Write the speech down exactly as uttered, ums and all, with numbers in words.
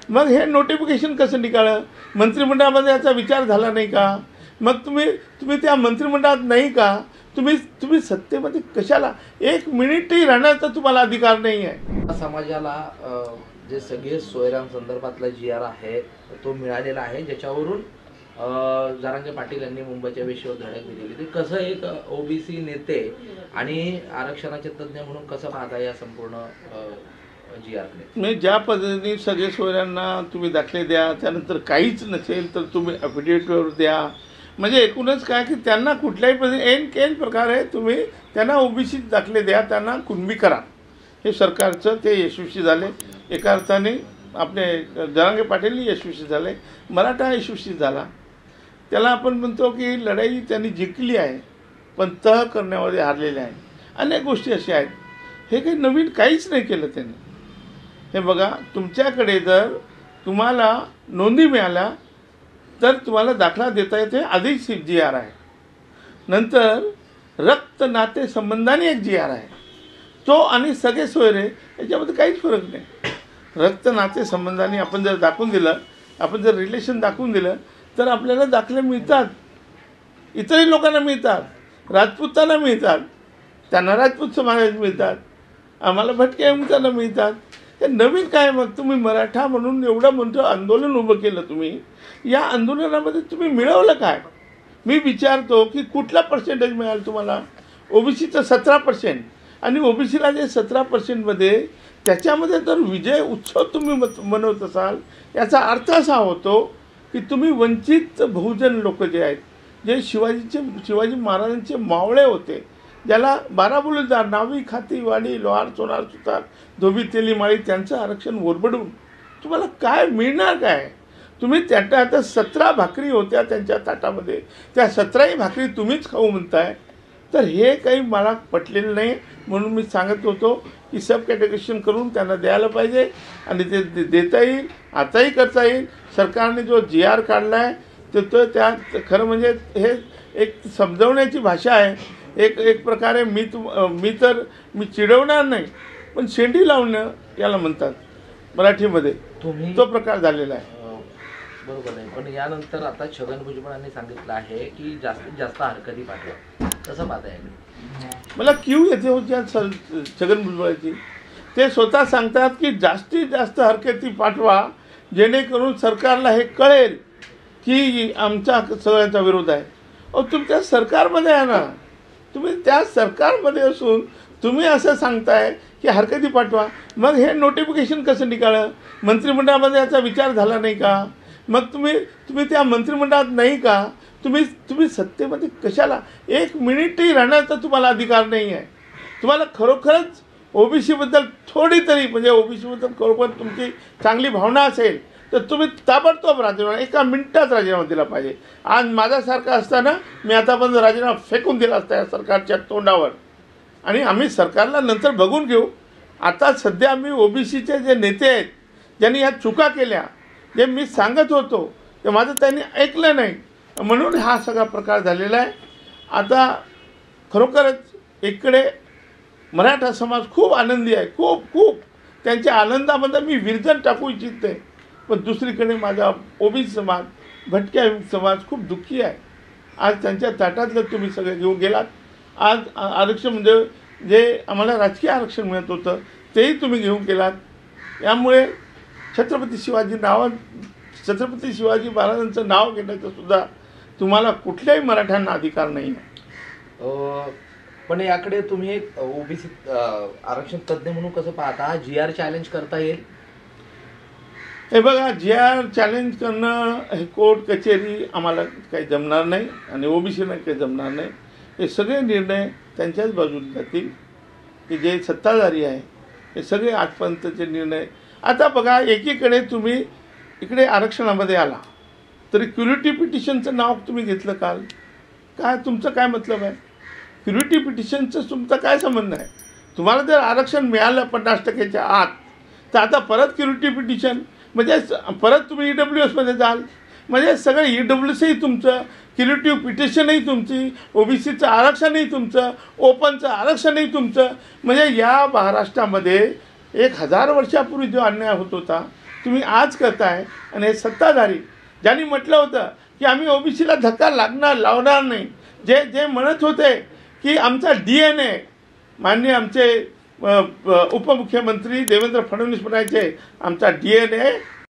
मग हे नोटिफिकेशन कसं निघालं? मंत्रिमंडळामध्ये याचा विचार झाला नाही का? मग तुम्ही तुम्ही त्या मंत्रिमंडळात नाही का? तुम्ही तुम्ही सत्तेमध्ये कशाला? एक मिनिटही राहण्याचा तुम्हाला अधिकार नाही आहे. समाजाला जे सगळे सोयऱ्यांसंदर्भातला जी आर आहे तो मिळालेला आहे, ज्याच्यावरून जरांगे पाटील यांनी मुंबईच्या वेशीवर धडक दिलेली. ते कसं एक ओबीसी नेते आणि आरक्षणाचे तज्ज्ञ म्हणून कसं पाहता या संपूर्ण जी आर कडे? म्हणजे ज्या पद्धतीने सगळे सोयऱ्यांना तुम्ही दाखले द्या, त्यानंतर काहीच नसेल तर तुम्ही ॲफिडेविटवर द्या, म्हणजे एकूणच काय की त्यांना कुठल्याही पद्धती एन केन प्रकारे तुम्ही त्यांना ओबीसी दाखले द्या, त्यांना कुणबी करा. हे सरकारचं ते यशस्वी झाले. एका अर्थाने आपले जरांगे पाटील यशस्वी झाले, मराठा यशस्वी झाला. त्याला आपण म्हणतो की लढाई त्यांनी जिंकली आहे, पण तह करण्यामध्ये हारलेले आहे. अनेक गोष्टी अशा आहेत. हे काही नवीन काहीच नाही केलं त्यांनी. हे बघा, तुमच्याकडे जर तुम्हाला नोंदी मिळाल्या तर तुम्हाला दाखला देता येते, आधीच जी आर आहे. नंतर रक्त नाते संबंधाने एक जी आर आहे, तो आणि सगळे सोयरे याच्यामध्ये काहीच फरक नाही. रक्त नाते संबंधाने आपण जर दाखवून दिलं, आपण जर रिलेशन दाखवून दिलं तर आपल्याला दाखले मिळतात. इतरही लोकांना मिळतात, राजपूतांना मिळतात, त्यांना राजपूत समाजात मिळतात, आम्हाला भटक्या विमुक्तांना मिळतात. हे नवीन काय? मग तुम्ही मराठा म्हणून एवढं मोठं आंदोलन उभं केलं, तुम्ही या आंदोलनामध्ये तुम्ही मिळवलं काय? मी विचारतो की कुठला पर्सेंटेज मिळाला तुम्हाला? ओबीसीचं सतरा पर्सेंट आणि ओबीसीला जे सतरा पर्सेंटमध्ये त्याच्यामध्ये जर विजय उत्सव तुम्ही मनवत असाल, याचा अर्थ असा होतो की तुम्ही वंचित बहुजन लोक जे आहेत, जे शिवाजीचे शिवाजी महाराजांचे मावळे होते, ज्याला बारा बुलुजार नावी खाती वाडी लोहार सोनार सुतार धोबी तेली माळी, त्यांचं आरक्षण ओरबडून तुम्हाला काय मिळणार काय? तुम्ही त्याच्या आता सतरा भाकरी होत्या त्यांच्या ताटामध्ये, त्या सतराही भाकरी तुम्हीच खाऊ म्हणताय. तर हे काही मला पटलेलं नाही. म्हणून मी सांगत होतो की सब कॅटेगरेशन करून त्यांना द्यायला पाहिजे आणि ते देता येईल, आताही करता येईल. सरकारने जो जी आर काढला आहे तर तो त्यात खरं म्हणजे हे एक समजवण्याची भाषा आहे. एक एक प्रकारे मी तु मी तर मी चिडवणार नाही, पण शेंडी लावणं याला म्हणतात मराठीमध्ये. तुम्ही तो प्रकार झालेला आहे. बरोबर नाही, पण यानंतर आता छगन भुजबळांनी सांगितलं आहे की जास्तीत जास्त हरकती पाठवा. कसं पाहताय? मला क्यू येते होत्या छगन भुजबळाची. ते स्वतः सांगतात की जास्तीत जास्त हरकती पाठवा, जेणेकरून सरकारला हे कळेल की आमचा सगळ्यांचा विरोध आहे. अहो, तुमच्या सरकारमध्ये आहे ना, तुम्ही त्या सरकारमध्ये असून तुम्ही असं सांगताय की हरकती पाठवा. मग हे नोटिफिकेशन कसं निघालं? मंत्रिमंडळामध्ये याचा विचार झाला नाही का? मग तुम्ही तुम्ही त्या मंत्रिमंडळात नाही का? तुम्ही तुम्ही सत्तेमध्ये कशाला? एक मिनिटही राहण्याचा तुम्हाला अधिकार नाही आहे. तुम्हाला खरोखरच ओबीसीबद्दल थोडी तरी म्हणजे ओबीसीबद्दल खरोखर तुमची चांगली भावना असेल तर तुम्ही ताबडतोब राजीनामा, एका मिनिटात राजीनामा दिला पाहिजे. आज माझ्यासारखा असताना मी आतापर्यंत राजीनामा फेकून दिला असता या सरकारच्या तोंडावर, आणि आम्ही सरकारला नंतर बघून घेऊ. आता सध्या आम्ही ओबीसीचे जे नेते आहेत, ज्यांनी ह्या चुका केल्या, जे मी सांगत होतो ते माझं त्यांनी ऐकलं नाही, म्हणून हा सगळा प्रकार झालेला आहे. आता खरोखरच इकडे मराठा समाज खूप आनंदी आहे, खूप खूप त्यांच्या आनंदामध्ये मी विरजन टाकू इच्छिते. पण दुसरीकडे माझा ओबीसी समाज, भटक्या समाज खूप दुःखी आहे. आज त्यांच्या ताटातलं तुम्ही सगळे घेऊन गेलात. आज आरक्षण म्हणजे जे आम्हाला राजकीय आरक्षण मिळत होतं तेही तुम्ही घेऊन गेलात. यामुळे छत्रपती शिवाजी नाव छत्रपती शिवाजी महाराजांचं नाव घेण्याचं सुद्धा तुम्हाला कुठल्याही मराठ्यांना अधिकार नाही आहे. पण याकडे तुम्ही एक ओबीसी आरक्षण तज्ज्ञ म्हणून कसं पाहता? जी आर चॅलेंज करता येईल? हे बघा, जी आर चॅलेंज करणं हे कोर्ट कचेरी आम्हाला काही जमणार नाही आणि ओबीसीला काही जमणार नाही. हे सगळे निर्णय त्यांच्याच बाजूने जातील की जे सत्ताधारी आहे. हे सगळे आजपर्यंतचे निर्णय. आता बघा, एकीकडे तुम्ही इकडे आरक्षणामध्ये आला तरी क्युरिटी पिटिशनचं नाव तुम्ही घेतलं काल. काय तुमचं काय मतलब आहे? क्युरिटी पिटिशनचं तुमचा काय संबंध आहे? तुम्हाला जर आरक्षण मिळालं पन्नास टक्क्याच्या आत तर आता परत क्युरिटी पिटिशन म्हणजे परत तुम्ही ई डब्ल्यू एसमध्ये जाल. म्हणजे सगळं ई डब्ल्यू एसही तुमचं, क्युरिटी पिटिशनही तुमची, ओबीसीचं आरक्षणही तुमचं, ओपनचं आरक्षणही तुमचं. म्हणजे या महाराष्ट्रामध्ये एक हजार वर्षापूर्वी जो अन्याय होत होता तुम्ही आज करताय. आणि हे सत्ताधारी ज्यांनी म्हटलं होतं की आम्ही ओबीसीला धक्का लागणार लावणार नाही, जे जे म्हणत होते की आमचा डी एन ए, माननीय आमचे उपमुख्यमंत्री देवेंद्र फडणवीस म्हणायचे आमचा डी एन ए